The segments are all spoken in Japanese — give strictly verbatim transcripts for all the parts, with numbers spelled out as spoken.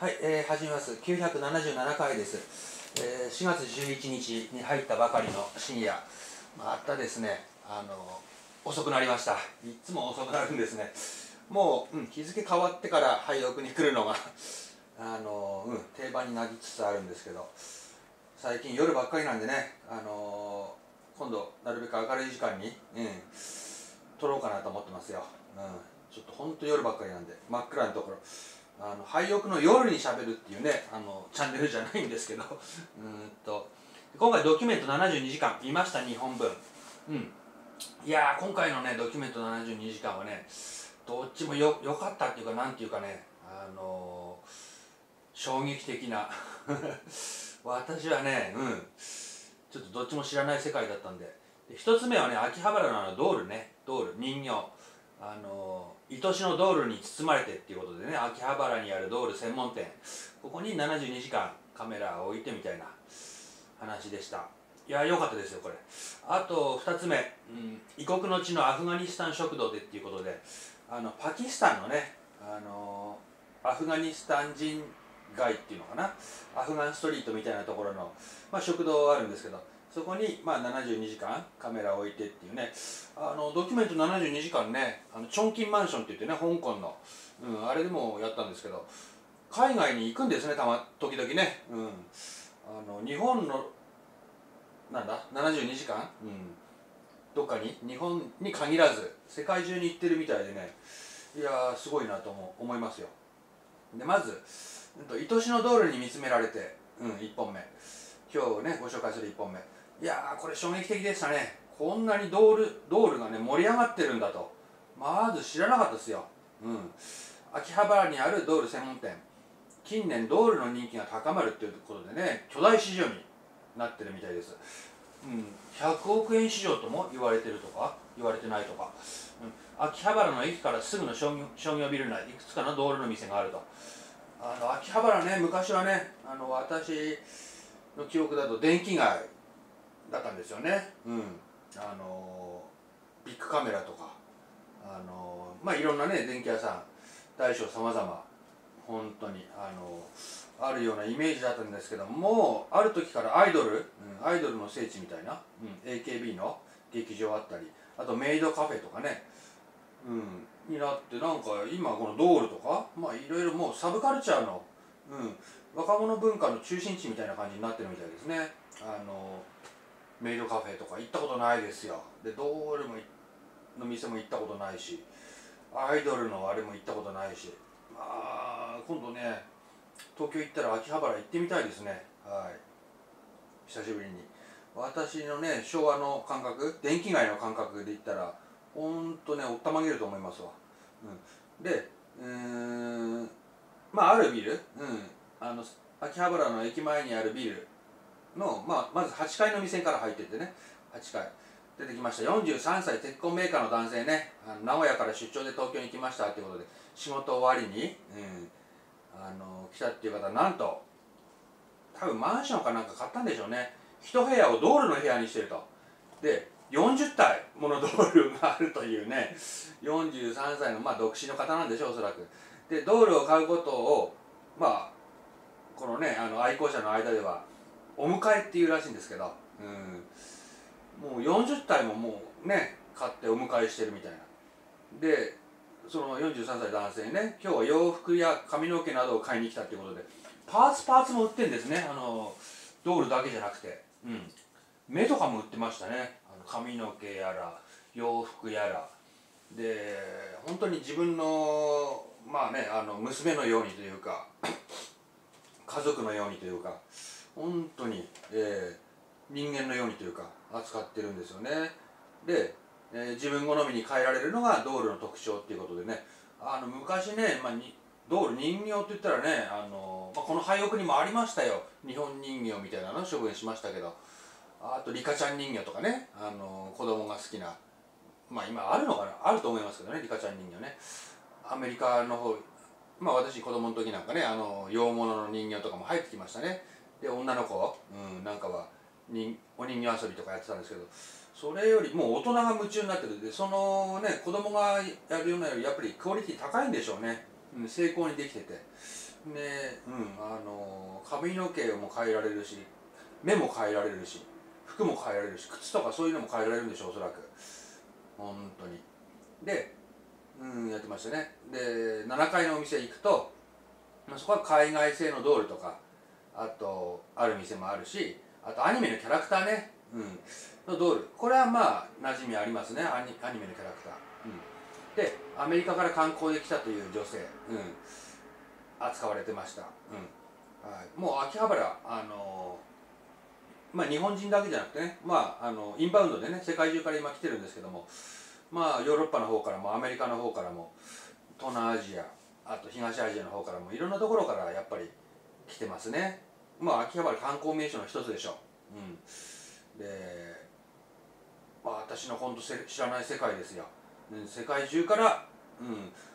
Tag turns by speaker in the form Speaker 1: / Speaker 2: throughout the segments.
Speaker 1: はい、えー、始めます。きゅうひゃくななじゅうななかいです。えー、しがつじゅういちにちに入ったばかりの深夜、またですね、あの遅くなりました。いつも遅くなるんですね。もう、うん、日付変わってから廃屋に来るのがあの、うん、定番になりつつあるんですけど、最近夜ばっかりなんでね、あの今度なるべく明るい時間に、うん、撮ろうかなと思ってますよ。うん、ちょっとほんと夜ばっかりなんで、真っ暗なところ。あの廃屋の夜にしゃべるっていうね、あのチャンネルじゃないんですけどうんと今回ドキュメントななじゅうにじかん見ました。にほんぶん。うん、いやー今回のねドキュメントななじゅうにじかんはね、どっちもよ良かったっていうか、なんていうかね、あのー、衝撃的な私はね、うん、ちょっとどっちも知らない世界だったんで、で一つ目はね、秋葉原のあのドールね、ドール人形、あの愛しのドールに包まれてっていうことでね、秋葉原にあるドール専門店、ここにななじゅうにじかんカメラを置いてみたいな話でした。いや良かったですよこれ。あとふたつめ、うん、異国の地のアフガニスタン食堂でっていうことで、あのパキスタンのね、あのアフガニスタン人街っていうのかな、アフガンストリートみたいなところの、まあ、食堂あるんですけど、そこに、まあ、ななじゅうにじかんカメラを置いてっていうね、あのドキュメントななじゅうにじかんね、あのチョンキンマンションって言ってね、香港の、うん、あれでもやったんですけど、海外に行くんですね、たま時々ね、うん、あの日本のなんだななじゅうにじかん、うん、どっかに、日本に限らず世界中に行ってるみたいでね、いやーすごいなと思思いますよ。でまず、愛しのドールに見つめられて、うん、いっぽんめ、今日ねご紹介するいっぽんめ、いやーこれ衝撃的でしたね。こんなにドールドールがね盛り上がってるんだと、まず知らなかったですよ。うん、秋葉原にあるドール専門店、近年ドールの人気が高まるっていうことでね、巨大市場になってるみたいです。うん、ひゃくおくえん市場とも言われてるとか言われてないとか、うん、秋葉原の駅からすぐの商業商業ビル内、いくつかのドールの店があると。あの秋葉原ね、昔はね、あの私の記憶だと電気街だったんですよね。うん、あのビッグカメラとか、あのまあいろんなね電気屋さん、大小さまざま本当にあのあるようなイメージだったんですけども、ある時からアイドル、うん、アイドルの聖地みたいな、うん、エーケービー の劇場あったり、あとメイドカフェとかね、うん、になって、なんか今このドールとか、まあいろいろもうサブカルチャーの、うん、若者文化の中心地みたいな感じになってるみたいですね。あのメイドカフェとか行ったことないですよ。でドールもの店も行ったことないし、アイドルのあれも行ったことないし、まあ今度ね東京行ったら秋葉原行ってみたいですね。はい、久しぶりに。私のね昭和の感覚、電気街の感覚で言ったらほんとねおったまげると思いますわ。うん、でうーんまああるビル、うん、あの秋葉原の駅前にあるビルの、まあ、まずはちかいの店から入ってってね、はちかい出てきました。よんじゅうさんさい鉄鋼メーカーの男性ね、あの名古屋から出張で東京に来ましたっていうことで、仕事終わりに、うん、あの来たっていう方、なんと多分マンションかなんか買ったんでしょうね。一部屋をドールの部屋にしてると。でよんじゅったいものドールがあるというね、よんじゅうさんさいの、まあ、独身の方なんでしょう、おそらく。でドールを買うことを、まあこのねあの愛好者の間ではお迎えっていうらしいんですけど、うん、もうよんじゅったいももうね買ってお迎えしてるみたいな。でそのよんじゅうさんさい男性ね、今日は洋服や髪の毛などを買いに来たっていうことで、パーツパーツも売ってるんですね。あのドールだけじゃなくて、うん、目とかも売ってましたね。あの髪の毛やら洋服やらで、本当に自分のまあねあの娘のようにというか家族のようにというか、本当に、えー、人間のようにというか扱ってるんですよね。で、えー、自分好みに変えられるのがドールの特徴っていうことでね、あの昔ね、まあ、にドール人形って言ったらね、あの、まあ、この廃屋にもありましたよ、日本人形みたいなの処分しましたけど、あとリカちゃん人形とかね、あの子供が好きな、まあ今あるのかな、あると思いますけどね、リカちゃん人形ね。アメリカの方、まあ私子供の時なんかね、あの洋物の人形とかも入ってきましたね。で女の子、うん、なんかはにお人形遊びとかやってたんですけど、それよりもう大人が夢中になってる。でそのね子供がやるようなよりやっぱりクオリティ高いんでしょうね、うん、精巧にできてて、 ね、うん、あの髪の毛も変えられるし、目も変えられるし、服も変えられるし、靴とかそういうのも変えられるんでしょう、おそらく。本当に。で、うん、やってましたね。で、ななかいのお店行くと、そこは海外製のドールとか、あとある店もあるし、あとアニメのキャラクターね、うん、のドール、これはまあ馴染みありますね、アニアニメのキャラクター、うん、でアメリカから観光で来たという女性、うん、扱われてました、うんはい、もう秋葉原、あのー、まあ日本人だけじゃなくてね、まあ、あのインバウンドでね世界中から今来てるんですけども、まあヨーロッパの方からもアメリカの方からも東南アジア、あと東アジアの方からもいろんなところからやっぱり来てますね。まあ秋葉原観光名所の一つでしょう。うん、で、まあ、私の本当知らない世界ですよ。世界中から、うん、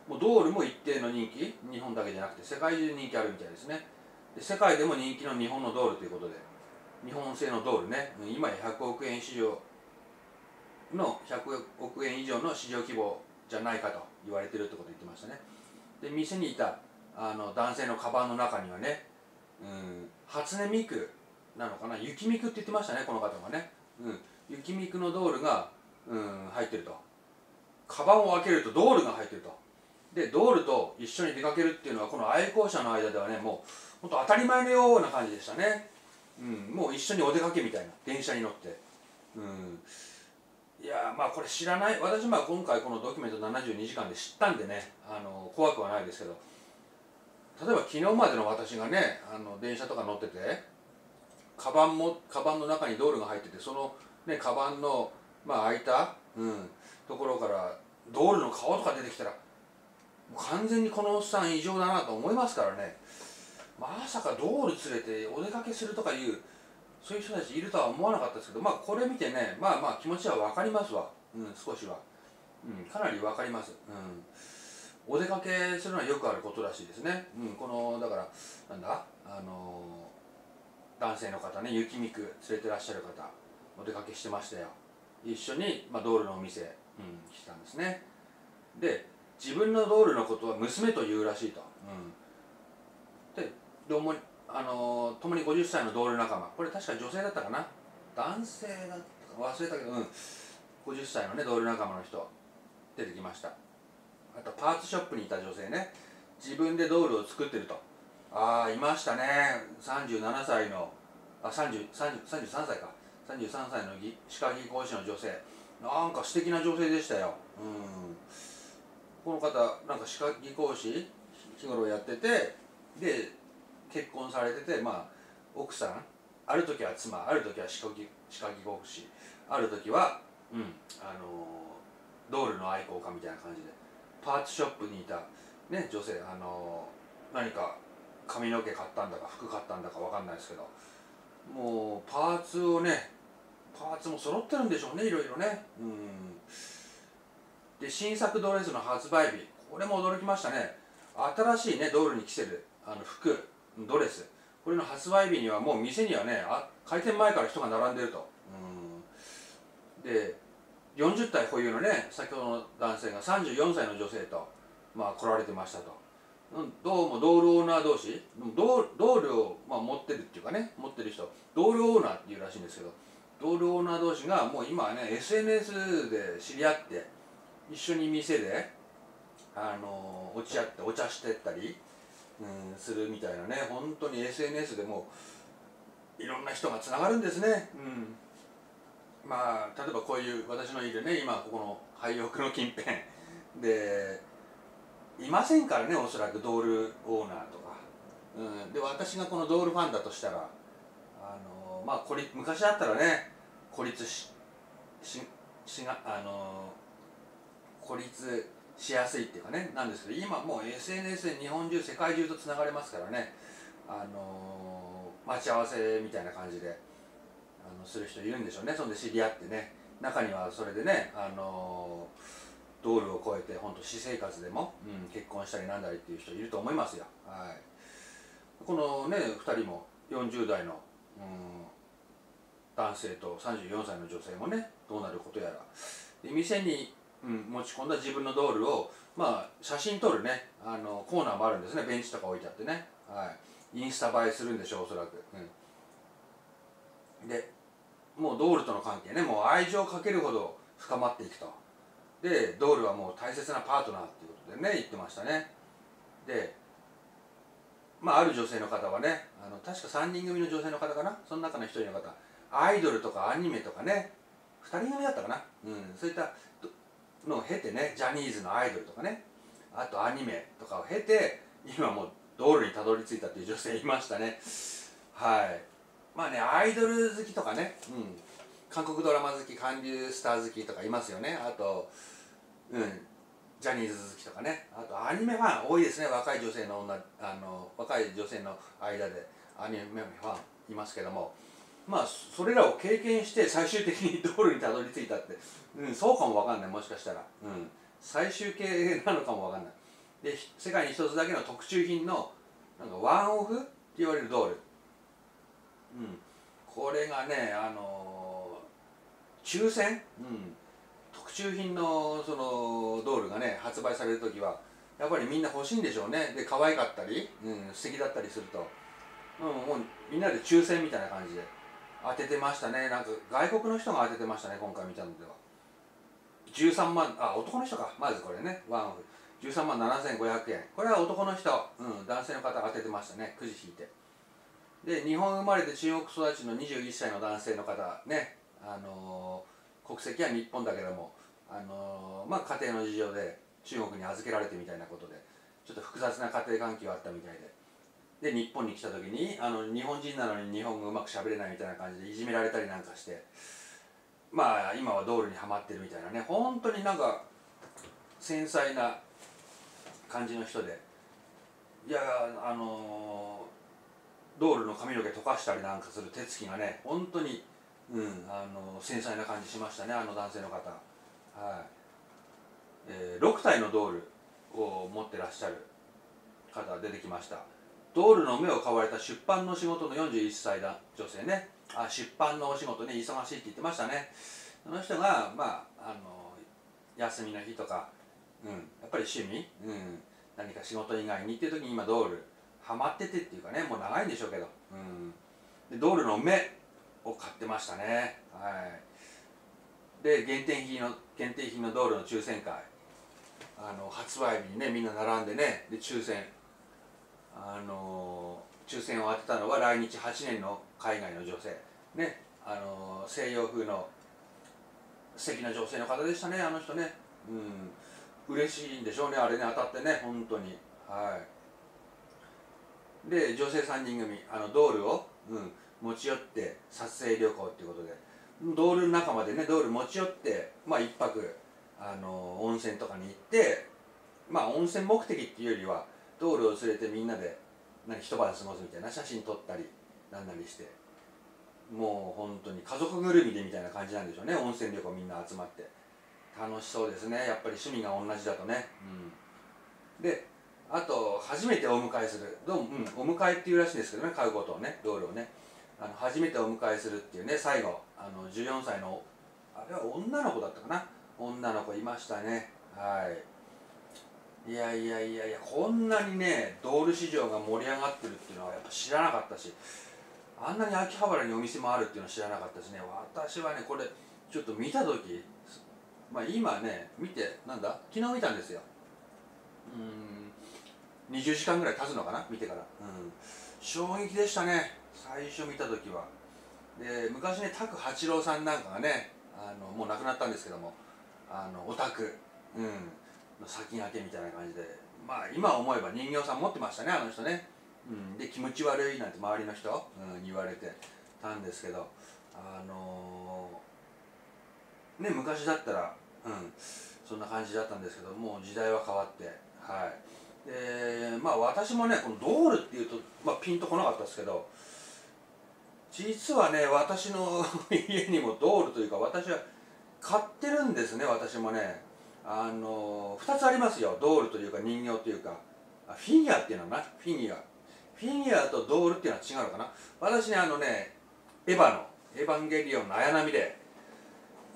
Speaker 1: もうドールも一定の人気、日本だけじゃなくて世界中で人気あるみたいですね。で世界でも人気の日本のドールということで、日本製のドールね、今やひゃくおくえん市場のひゃくおくえん以上の市場規模じゃないかと言われてるってことを言ってましたね。で店にいたあの男性のカバンの中にはね、うん、初音ミクなのかな、雪ミクって言ってましたね、この方がね、うん、雪ミクのドールが、うん、入ってると。カバンを開けるとドールが入ってると。でドールと一緒に出かけるっていうのはこの愛好者の間ではね、もう本当当たり前のような感じでしたね、うん、もう一緒にお出かけみたいな、電車に乗って、うん、いやまあこれ知らない、私まあ今回このドキュメントななじゅうにじかんで知ったんでね、あの怖くはないですけど、例えば昨日までの私がね、あの電車とか乗ってて、カバンもカバンの中にドールが入ってて、そのねカバンのまあ開いた、うん、ところからドールの顔とか出てきたら、もう完全にこのおっさん異常だなと思いますからね。まさかドール連れてお出かけするとかいうそういう人たちいるとは思わなかったですけど、まあこれ見てね、まあまあ気持ちは分かりますわ、うん、少しは、うん、かなり分かります、うん、お出かけするのはよくあることらしいですね、うん、このだからなんだあのー、男性の方ね、雪見く連れてらっしゃる方、お出かけしてましたよ、一緒に、まあ、ドールのお店、うん、来たんですね。で自分のドールのことは娘と言うらしいと、うん、でどうもあの共にごじゅっさいのドール仲間、これ確か女性だったかな、男性だったか忘れたけど、うん、ごじゅっさいのねドール仲間の人出てきました。あとパーツショップにいた女性ね、自分でドールを作ってると。ああいましたね、さんじゅうななさいのあさんじゅう、さんじゅう、さんじゅうさんさいか、さんじゅうさんさいの歯科技講師の女性、なんか素敵な女性でしたよ、うん、この方なんか歯科技講師日頃やってて、で結婚されてて、まあ奥さん、ある時は妻、ある時は歯科技歯科技講師、ある時は、うん、あのドールの愛好家みたいな感じで、パーツショップにいた、ね、女性、あの何か髪の毛買ったんだか服買ったんだか分かんないですけど、もうパーツをね、パーツも揃ってるんでしょうね、いろいろね、うん、で新作ドレスの発売日、これも驚きましたね。新しいねドールに着せるあの服、ドレス、これの発売日にはもう店にはね、あ開店前から人が並んでると、うん、でよんじゅったい保有のね、先ほどの男性がさんじゅうよんさいの女性と、まあ、来られてましたと。どうもドールオーナー同士、ドードールを、まあ、持ってるっていうかね、持ってる人、ドールオーナーっていうらしいんですけど、ドールオーナー同士がもう今はね エスエヌエス で知り合って一緒に店であの落ち合ってお茶してったり、うん、するみたいなね、本当に エスエヌエス でもいろんな人がつながるんですね、うん、まあ例えばこういう私のいるね今ここの廃屋の近辺でいませんからね、おそらくドールオーナーとか、うん、で私がこのドールファンだとしたら、あのまあ孤立昔だったらね孤立しししがあの孤立しやすいっていうかねなんですけど、今もう エスエヌエス で日本中世界中とつながれますからね、あの待ち合わせみたいな感じであのする人いるんでしょうね。そんで知り合ってね、中にはそれでね、あの道路を越えて本当私生活でも、うん、結婚したりなんだりっていう人いると思いますよ。はい、このねふたりもよんじゅうだいの、うん、男性とさんじゅうよんさいの女性もねどうなることやら。で店にうん、持ち込んだ自分のドールを、まあ、写真撮るねあのコーナーもあるんですね。ベンチとか置いてあってね、はい、インスタ映えするんでしょう、おそらく、うん、でもうドールとの関係ね、もう愛情をかけるほど深まっていくと。でドールはもう大切なパートナーっていうことでね言ってましたね。でまあある女性の方はね、あの確かさんにん組の女性の方かな、その中のひとりの方、アイドルとかアニメとかねふたり組だったかな、うん、そういったのを経てね、ジャニーズのアイドルとかね、あとアニメとかを経て今もうドールにたどり着いたっていう女性いましたね。はい。まあね、アイドル好きとかね、うん、韓国ドラマ好き、韓流スター好きとかいますよね。あと、うん、ジャニーズ好きとかね、あとアニメファン多いですね。若い女性の女あの若い女性の間でアニメファンいますけども、まあそれらを経験して最終的にドールにたどり着いたって、うん、そうかもわかんない、もしかしたら、うん、最終形なのかもわかんない。で世界に一つだけの特注品のなんかワンオフって言われるドール、うん、これがね、あのー、抽選、うん、特注品のそのドールがね発売される時はやっぱりみんな欲しいんでしょうね。で可愛かったり、うん、素敵だったりすると、うん、もうみんなで抽選みたいな感じで当ててましたね。なんか外国の人が当ててましたね、今回見たのでは。じゅうさんまん、あ、男の人か、まずこれね、ワンオフじゅうさんまんななせんごひゃくえん、これは男の人、うん、男性の方が当ててましたね、くじ引いて。で日本生まれで中国育ちのにじゅういっさいの男性の方ね、あのー、国籍は日本だけども、あのー、まあ家庭の事情で中国に預けられてみたいなことでちょっと複雑な家庭環境があったみたいで、で日本に来た時にあの日本人なのに日本語うまくしゃべれないみたいな感じでいじめられたりなんかして、まあ今はドールにはまってるみたいなね、本当になんか繊細な感じの人で、いやあのードールの髪の毛溶かしたりなんかする手つきがね本当に、うん、あの繊細な感じしましたね、あの男性の方。はい。えー、ろくたいのドールを持ってらっしゃる方が出てきました。ドールの目を買われた出版の仕事のよんじゅういっさいだ女性ね、あ出版のお仕事ね忙しいって言ってましたね。その人がまああの休みの日とか、うん、やっぱり趣味、うん、何か仕事以外にっていう時に今ドールハマっててっていうかね、もう長いんでしょうけど、うん、でドールの目を買ってましたね。はい。で限定品の限定品のドールの抽選会、あの発売日にねみんな並んでね、で抽選あの抽選を当てたのは来日はちねんの海外の女性ね、あの西洋風の素敵な女性の方でしたね、あの人ね。うん、嬉しいんでしょうね、あれね当たってね、本当に。はい。で女性さんにん組、あのドールを、うん、持ち寄って撮影旅行っていうことで、ドール仲間でねドール持ち寄って、まあ、いっぱくあの温泉とかに行って、まあ温泉目的っていうよりはドールを連れてみんなで何一晩過ごすみたいな、写真撮ったりなんなりして、もう本当に家族ぐるみでみたいな感じなんでしょうね、温泉旅行みんな集まって。楽しそうですね、やっぱり趣味が同じだとね。うん、であと初めてお迎えする、どうも、うん、お迎えっていうらしいんですけどね、買うことをね、ドールをね、あの初めてお迎えするっていうね、最後あのじゅうよんさいのあれは女の子だったかな、女の子いましたね。はい。いやいやいやいや、こんなにねドール市場が盛り上がってるっていうのはやっぱ知らなかったし、あんなに秋葉原にお店もあるっていうのは知らなかったしね。私はねこれちょっと見た時、まあ今ね見て、なんだ昨日見たんですよ。うーんにじゅうじかんぐらい経つのかな、見てから。うん、衝撃でしたね、最初見た時は。で昔ね拓八郎さんなんかがね、あのもう亡くなったんですけども、あのオタク、うん、の先駆けみたいな感じで、まあ今思えば人形さん持ってましたね、あの人ね。うん、で気持ち悪いなんて周りの人、うん、に言われてたんですけど、あのー、ね昔だったら、うん、そんな感じだったんですけど、もう時代は変わって、はい。でまあ私もねこのドールっていうと、まあ、ピンとこなかったですけど、実はね私の家にもドールというか私は買ってるんですね。私もねあのふたつありますよ、ドールというか人形というか、フィギュアっていうのかな、フィギュアフィギュアとドールっていうのは違うのかな。私ねあのねエヴァのエヴァンゲリオンの綾波レイ、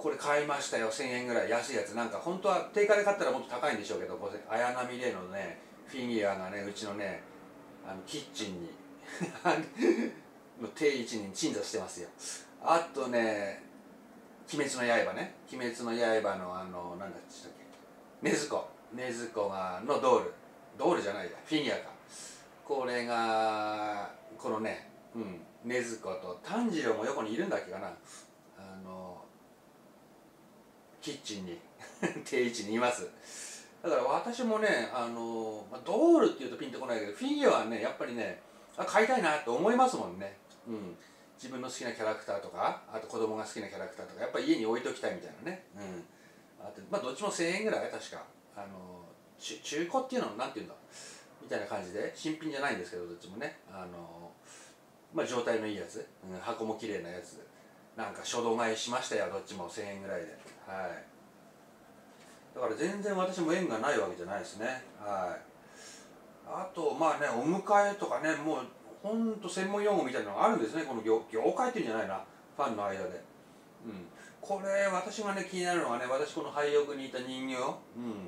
Speaker 1: これ買いましたよ、せんえんぐらい、安いやつ。なんか本当は定価で買ったらもっと高いんでしょうけど、これ綾波レイのねフィギュアがね、うちのねあのキッチンにの定位置に鎮座してますよ。あとね、鬼滅の刃ね、鬼滅の刃のあのなんだっけ、禰豆子禰豆子がのドールドールじゃないや、フィギュアか。これがこのね、うん禰豆子と炭治郎も横にいるんだっけかな、あのキッチンに定位置にいます。だから私もね、あのドールっていうとピンとこないけど、フィギュアはねやっぱりね、あ、買いたいなと思いますもんね。うん、自分の好きなキャラクターとか、あと子供が好きなキャラクターとか、やっぱり家に置いときたいみたいなね。うん、あとまあどっちもせんえんぐらい確か、あの中中古っていうのなんていうんだみたいな感じで、新品じゃないんですけど、どっちもね、あのまあ状態のいいやつ、うん、箱も綺麗なやつ、なんか初動買いしましたよ、どっちもせんえんぐらいで。はい、だから全然私も縁がないわけじゃないですね。はい。あとまあね、お迎えとかね、もうほんと専門用語みたいなのがあるんですね、この 業, 業界っていうんじゃないな、ファンの間で。うん、これ私がね気になるのはね、私この廃屋にいた人形、うん、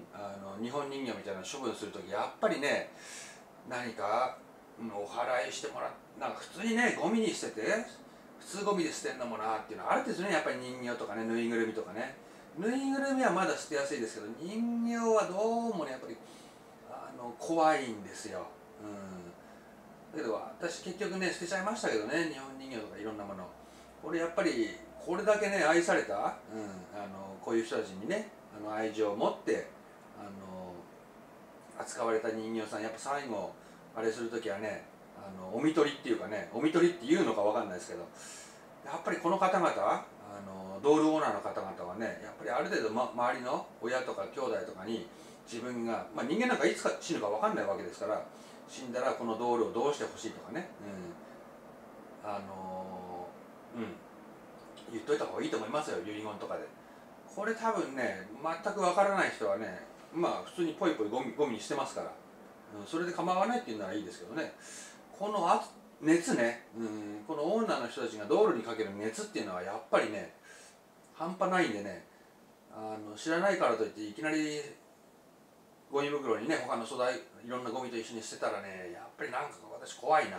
Speaker 1: あの日本人形みたいなの処分する時、やっぱりね何か、うん、お祓いしてもらう、なんか普通にねゴミに捨てて、普通ゴミで捨てんのもなっていうのはあるんですね。やっぱり人形とかね、ぬいぐるみとかね、ぬいぐるみはまだ捨てやすいですけど、人形はどうもねやっぱりあの怖いんですよ。うん、だけど私結局ね捨てちゃいましたけどね、日本人形とかいろんなもの。これやっぱりこれだけね愛された、うん、あのこういう人たちにねあの愛情を持ってあの扱われた人形さん、やっぱ最後あれする時はね、あのおみとりっていうかね、おみとりっていうのかわかんないですけど、やっぱりこの方々、あのドールオーナーの方々はね、やっぱりある程度、ま、周りの親とか兄弟とかに自分が、まあ、人間なんかいつか死ぬかわかんないわけですから、死んだらこのドールをどうしてほしいとかね、うん、あのうん言っといた方がいいと思いますよ、遺言とかで。これ多分ね全くわからない人はね、まあ普通にポイポイゴミゴミにしてますから、うん、それで構わないっていうならいいですけどね、このあ熱ね、うん、このオーナーの人たちが道路にかける熱っていうのはやっぱりね半端ないんでね、あの知らないからといっていきなりゴミ袋にね他の粗大いろんなゴミと一緒に捨てたらね、やっぱりなんか私怖いな、うん、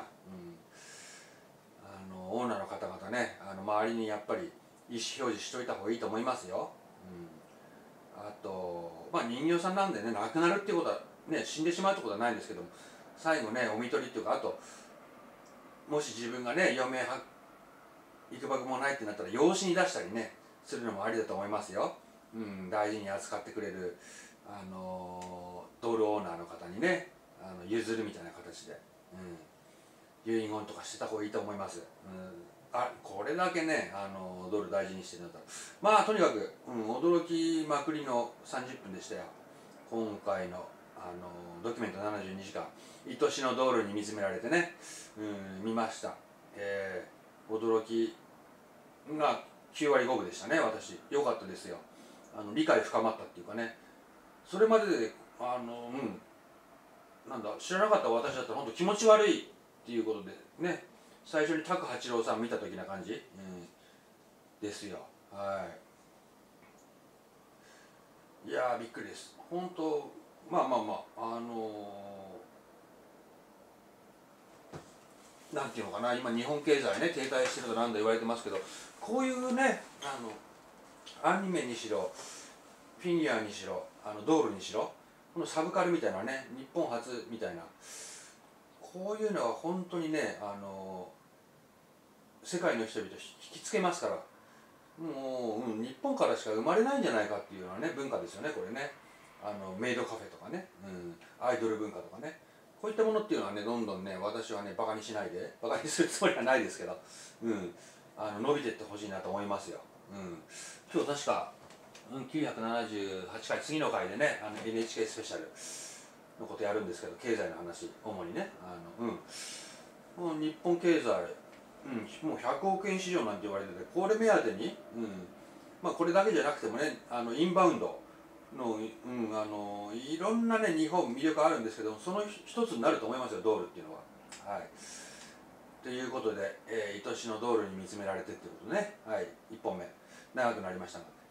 Speaker 1: あのオーナーの方々ね、あの周りにやっぱり意思表示しといた方がいいと思いますよ。うん、あとまあ人形さんなんでね、亡くなるっていうことはね、死んでしまうってことはないんですけども、最後ねおみとりっていうか、あともし自分がね余命はいくばくもないってなったら養子に出したりねするのもありだと思いますよ。うん、大事に扱ってくれるあのドールオーナーの方にね、あの譲るみたいな形で、うん、遺言とかしてた方がいいと思います。うん、あ、これだけねあのドール大事にしてるんだったら、まあとにかく、うん、驚きまくりのさんじゅっぷんでしたよ、今回のあのドキュメントななじゅうにじかん、愛しのドールに見つめられてね、うん、見ました。えー、驚きがきゅうわりごぶでしたね。私良かったですよ。あの理解深まったっていうかね、それまでであのうんなんだ知らなかった私だったら本当気持ち悪いっていうことでね、最初に拓八郎さん見た時な感じ、うん、ですよ。はい、いやーびっくりです。本当まあまあまああのー、なんていうのかな、今日本経済ね停滞してるとなんだ言われてますけど、こういうねあのアニメにしろフィギュアにしろあのドールにしろ、このサブカルみたいなね、日本初みたいな、こういうのは本当にねあの世界の人々を引きつけますから、もう、うん、日本からしか生まれないんじゃないかっていうようなね文化ですよね、これね。あのメイドカフェとかね、うん、アイドル文化とかね、こういったものっていうのはねどんどんね私はねバカにしないで、バカにするつもりはないですけど、うん、あの伸びていってほしいなと思いますよ。うん、今日確かきゅうひゃくななじゅうはちかい、次の回でねあの エヌエイチケー スペシャルのことやるんですけど、経済の話主にね、あの、うん、もう日本経済、うん、もうひゃくおくえん市場なんて言われてて、これ目当てに、うん、まあこれだけじゃなくてもね、あのインバウンドの、うん、あのいろんなね日本魅力あるんですけど、その一つになると思いますよ、ドールっていうのは。はい、ということで、えー、愛しのドールに見つめられてっていうことね、はい、いっぽんめ長くなりましたが、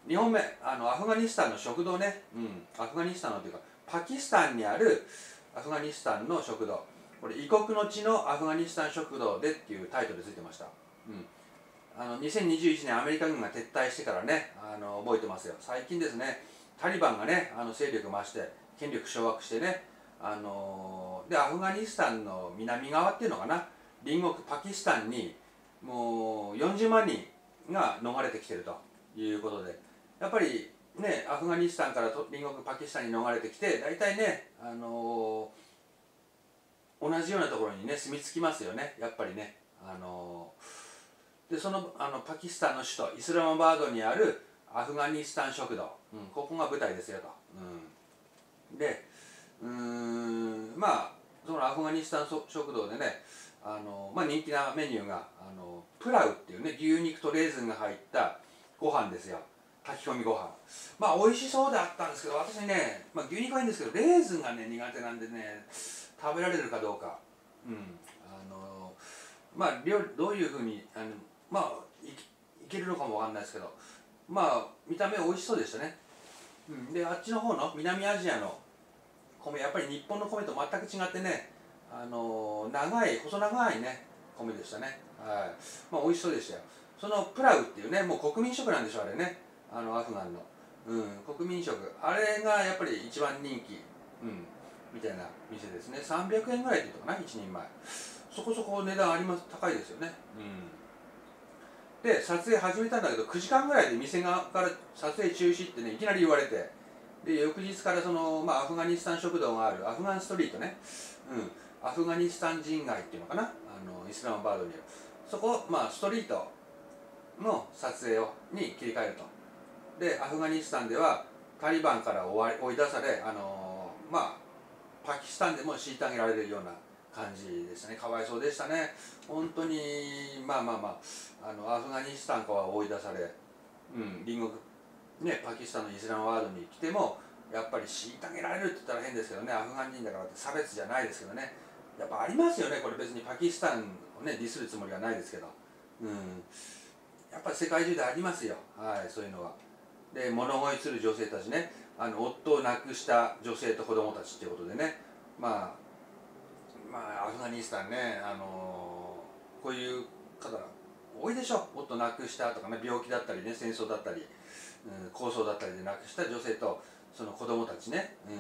Speaker 1: にほんめ、あのアフガニスタンの食堂ね、うん、アフガニスタンのというかパキスタンにあるアフガニスタンの食堂、これ異国の地のアフガニスタン食堂でっていうタイトルついてました。うん、あのにせんにじゅういちねんアメリカ軍が撤退してからね、あの覚えてますよ。最近ですね、タリバンがね、あの勢力増して権力掌握してね、あのでアフガニスタンの南側っていうのかな、隣国パキスタンにもうよんじゅうまんにんが逃れてきてるということで、やっぱりね、アフガニスタンから隣国パキスタンに逃れてきて、大体ね、あの同じようなところにね住み着きますよね、やっぱりね。あのでそのあのパキスタンの首都イスラマバードにあるアフガニスタン食堂、うん、ここが舞台ですよと。うん、でうーんまあそのアフガニスタン食堂でね、あの、まあ、人気なメニューがあのプラウっていうね、牛肉とレーズンが入ったご飯ですよ。炊き込みご飯、まあ美味しそうであったんですけど、私ね、まあ、牛肉はいいんですけどレーズンがね苦手なんでね、食べられるかどうか、うん、あのまあ料理どういうふうにあのまあい、いけるのかもわかんないですけど、まあ見た目美味しそうでしたね。うん、であっちの方の南アジアの米、やっぱり日本の米と全く違ってね、あの長い細長いね米でしたね。はい、まあ美味しそうでしたよ。そのプラウっていうね、もう国民食なんでしょうあれね、あのアフガンの、うん、国民食、あれがやっぱり一番人気、うん、みたいな店ですね。さんびゃくえんぐらいっていうのかな、いちにんまえ。そこそこ値段あります、高いですよね。うん、で撮影始めたんだけどくじかんぐらいで店側から撮影中止ってねいきなり言われて、で翌日からその、まあ、アフガニスタン食堂があるアフガンストリートね、うん、アフガニスタン人街っていうのかな、あのイスラマバードにあるそこ、まあ、ストリートの撮影をに切り替えると。でアフガニスタンではタリバンから追い出され、あのまあパキスタンでも虐げられるような感じでしたね。かわいそうでしたね本当に。まあまあまあ、あのアフガニスタンから追い出され、うん、隣国ねパキスタンのイスラムワードに来てもやっぱり虐げられるって言ったら変ですけどね、アフガン人だからって差別じゃないですけどね、やっぱありますよね。これ別にパキスタンをねディスるつもりはないですけど、うん、やっぱり世界中でありますよ、はい、そういうのは。で物乞いする女性たちね、あの夫を亡くした女性と子供たちっていうことでね、まあまあアフガニスタンね、あのーこういう方多いでしょ。夫亡くしたとかね、病気だったりね、戦争だったり、うん、抗争だったりで亡くした女性とその子供たちね、うん、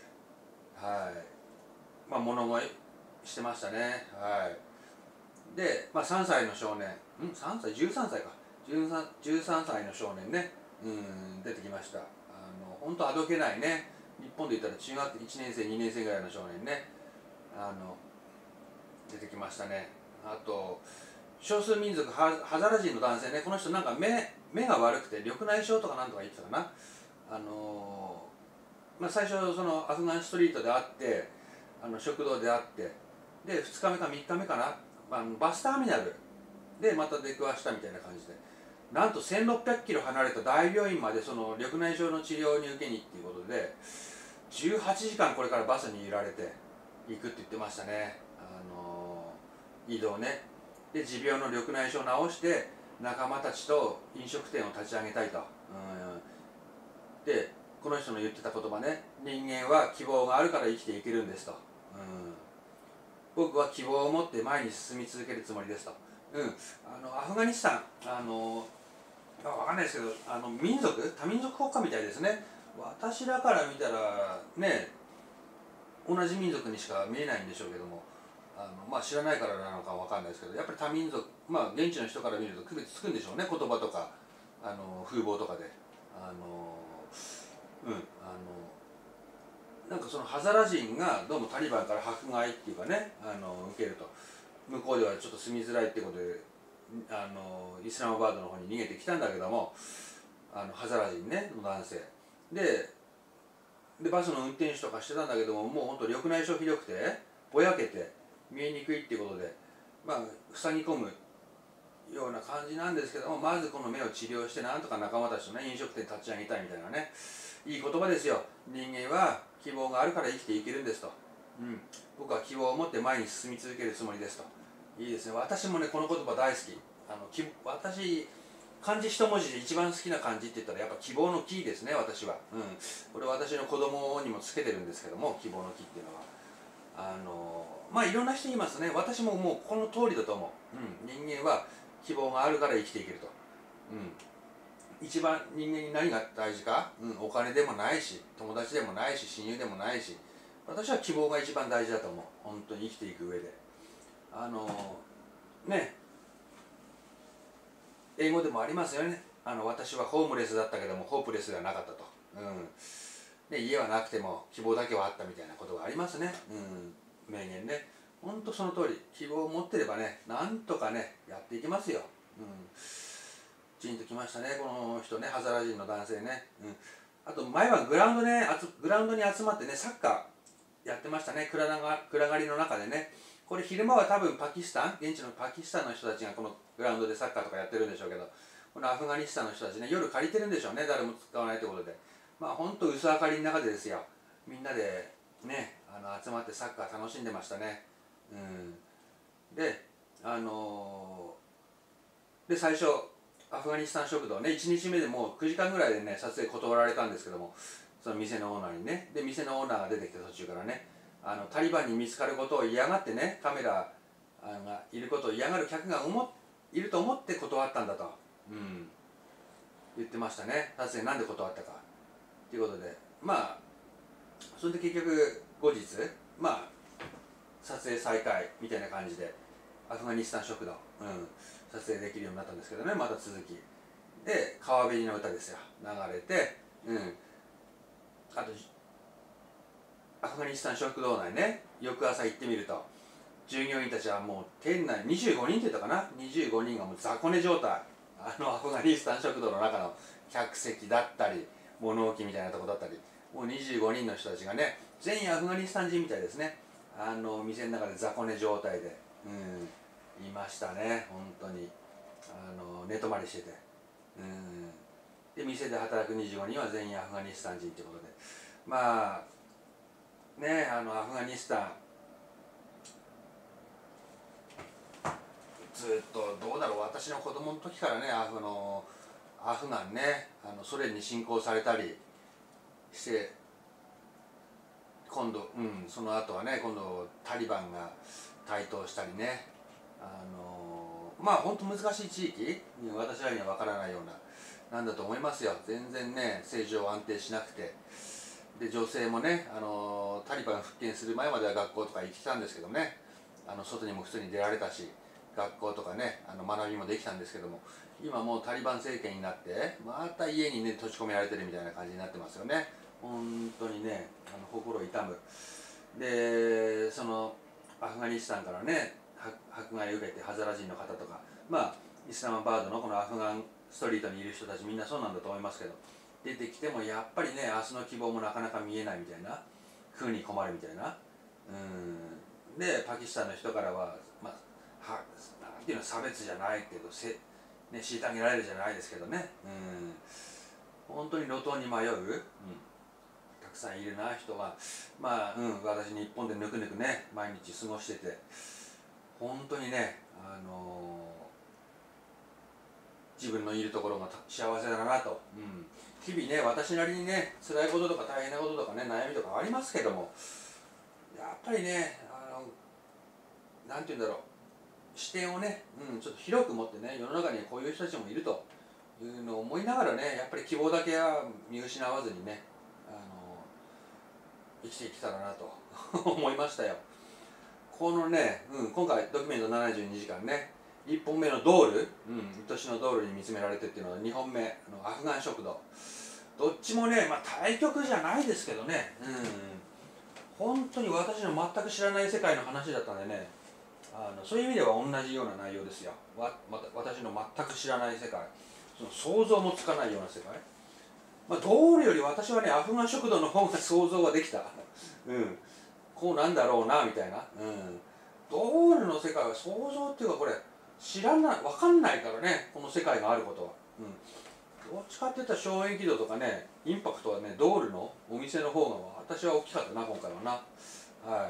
Speaker 1: はいまあ物乞いしてましたね。はいで、まあ、さんさいの少年、んさんさいじゅうさんさいか、じゅうさん, じゅうさんさいの少年ね、うん出てきました。あの本当あどけないね、日本で言ったら中学いちねん生にねん生ぐらいの少年ね、あの出てきましたね。あと少数民族ハザラ人の男性ね、この人なんか 目, 目が悪くて緑内障とかなんとか言ってたかな。あのまあ、最初そのアフガンストリートで会って、あの食堂で会って、でふつかめかみっかめかな、あのバスターミナルでまた出くわしたみたいな感じで、なんとせんろっぴゃくキロ離れた大病院までその緑内障の治療に受けにっていうことでじゅうはちじかんこれからバスに揺られて行くって言ってましたね。あの移動ね。で持病の緑内障を治して仲間たちと飲食店を立ち上げたいと。うんでこの人の言ってた言葉ね、人間は希望があるから生きていけるんですと。うん僕は希望を持って前に進み続けるつもりですと。うん、あのアフガニスタン、あの分かんないですけど、あの民族多民族国家みたいですね。私らから見たらね同じ民族にしか見えないんでしょうけども、あの、まあ、知らないからなのか分かんないですけど、やっぱり多民族、まあ、現地の人から見ると区別つくんでしょうね、言葉とかあの風貌とかで。あのうんあのなんかそのハザラ人がどうもタリバンから迫害っていうかね、あの受けると、向こうではちょっと住みづらいってことであのイスラマバードの方に逃げてきたんだけども、あのハザラ人ねの男性ででバスの運転手とかしてたんだけども、もうほんと緑内障ひどくてぼやけて見えにくいっていうことで、まあ塞ぎ込むような感じなんですけども、まずこの目を治療してなんとか仲間たちとね飲食店立ち上げたいみたいなね、いい言葉ですよ。人間は希望があるから生きていけるんですと。うん、僕は希望を持って前に進み続けるつもりですと。いいですね。私もねこの言葉大好き。あのき私漢字一文字で一番好きな漢字って言ったらやっぱ希望の木ですね、私は。うん、これ私の子供にもつけてるんですけども、希望の木っていうのはあのまあいろんな人いますね。私ももうこの通りだと思う。うん、人間は希望があるから生きていけると。うん、一番人間に何が大事か、うん、お金でもないし、友達でもないし、親友でもないし、私は希望が一番大事だと思う。本当に生きていく上で。あのね、英語でもありますよね。あの私はホームレスだったけどもホープレスではなかったと。うん、で家はなくても希望だけはあったみたいなことがありますね。うん、名言ね。本当その通り、希望を持ってればね、なんとかねやっていきますよ。うん、ジンときましたね、この人ね、ハザラ人の男性ね。うん、あと毎晩グラウンドね、グラウンドに集まってね、サッカーやってましたね。暗が暗がりの中でね。これ昼間は多分パキスタン、現地のパキスタンの人たちがこのグラウンドでサッカーとかやってるんでしょうけど、このアフガニスタンの人たちね、夜借りてるんでしょうね、誰も使わないということで。まあ本当薄明かりの中でですよ、みんなでね、あの集まってサッカー楽しんでましたね。うん、で、あのー、で最初アフガニスタン食堂ね、いちにちめでもうくじかんぐらいでね撮影断られたんですけども、その店のオーナーにね、で店のオーナーが出てきて途中からね、あのタリバンに見つかることを嫌がってね、カメラがいることを嫌がる客が思っいると思って断ったんだと、うん、言ってましたね。撮影なんで断ったかということで、まあそれで結局後日まあ撮影再開みたいな感じでアフガニスタン食堂、うん、撮影できるようになったんですけどね、また続きで川べりの歌ですよ流れて、うん、あとアフガニスタン食堂内ね、翌朝行ってみると従業員たちはもう店内にじゅうごにんって言ったかな、にじゅうごにんがもう雑魚寝状態、あのアフガニスタン食堂の中の客席だったり物置みたいなとこだったり、もうにじゅうごにんの人たちがね、全員アフガニスタン人みたいですね。あの店の中で雑魚寝状態で、うん、いましたね。本当にあの寝泊まりしてて、うん、で店で働くにじゅうごにんは全員アフガニスタン人ということで、まあね、あのアフガニスタンずっとどうだろう、私の子供の時からね、アフのアフガンね、あのソ連に侵攻されたりして今度、うん、その後はね、今度タリバンが台頭したりね、あのまあ本当難しい地域、私らには分からないようななんだと思いますよ。全然ね政情安定しなくて、で女性もね、あのタリバン復権する前までは学校とか行ってたんですけどね、あの外にも普通に出られたし学校とかね、あの学びもできたんですけども、今もうタリバン政権になってまた家にね閉じ込められてるみたいな感じになってますよね。本当にね、あの心痛む。でそのアフガニスタンからね迫害を受けてハザラ人の方とか、まあイスラマバードのこのアフガンストリートにいる人たちみんなそうなんだと思いますけど、出てきてもやっぱりね明日の希望もなかなか見えないみたいな、食うに困るみたいな、うんでパキスタンの人からはまあはなんていうの、差別じゃないけどせ、ね、虐げられるじゃないですけどね、うん本当に路頭に迷う、うんたくさんいるな人が、まあ、うん、私日本でぬくぬくね毎日過ごしてて、本当にね、あのー、自分のいるところが幸せだなと、うん、日々ね私なりにね辛いこととか大変なこととかね悩みとかありますけども、やっぱりね、あのなんて言うんだろう、視点をね、うん、ちょっと広く持ってね、世の中にこういう人たちもいるというのを思いながらね、やっぱり希望だけは見失わずにね、生きていけたらなと思いましたよ。このね、うん、今回ドキュメントななじゅうにじかんね、いっぽんめのドール、うん、愛しのドールに見つめられてっていうのはにほんめのアフガン食堂、どっちもね、まあ、対極じゃないですけどね、うん、本当に私の全く知らない世界の話だったんでね、あのそういう意味では同じような内容ですよ。わまた私の全く知らない世界、その想像もつかないような世界、まあ、ドールより私はねアフガン食堂の方が想像ができた、うん、こうなんだろうなみたいな、うん、ドールの世界は想像っていうかこれ知らない分かんないからね、この世界があることは、うん、どっちかっていったら衝撃度とかねインパクトはねドールのお店の方が私は大きかったな今回はな。はい、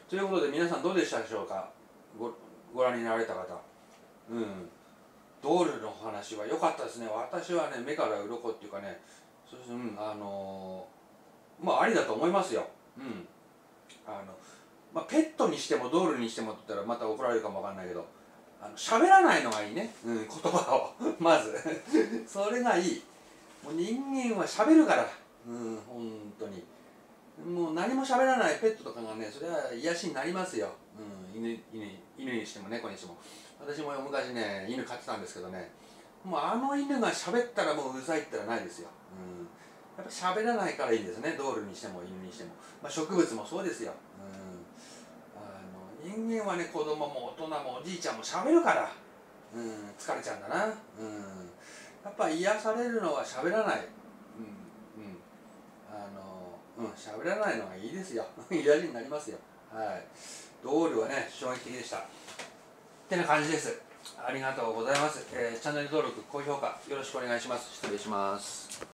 Speaker 1: ということで皆さんどうでしたでしょうか、ごご覧になられた方、うん、 ドールの話は良かったですね。私はね、目から鱗っていうかね、そして、うん、あのー、まあありだと思いますよ。うん。あのまあ、ペットにしてもドールにしてもって言ったらまた怒られるかもわかんないけど、あの喋らないのがいいね、うん、言葉をまずそれがいい。もう人間は喋るから、うん、本当にもう何も喋らないペットとかがね、それは癒しになりますよ、うん、犬、犬、犬にしても猫にしても。私も昔ね、犬飼ってたんですけどね、もうあの犬が喋ったらもううざいったらないですよ、うん、やっぱ喋らないからいいんですね、ドールにしても犬にしても、まあ、植物もそうですよ、うん、あの人間はね、子供も大人もおじいちゃんも喋るから、うん、疲れちゃうんだな、うん、やっぱ癒されるのは喋らない、うんうん、あのうん喋らないのがいいですよ癒しになりますよ。はい、ドールはね衝撃的でしたってな感じです。ありがとうございます、えー、チャンネル登録高評価よろしくお願いします。失礼します。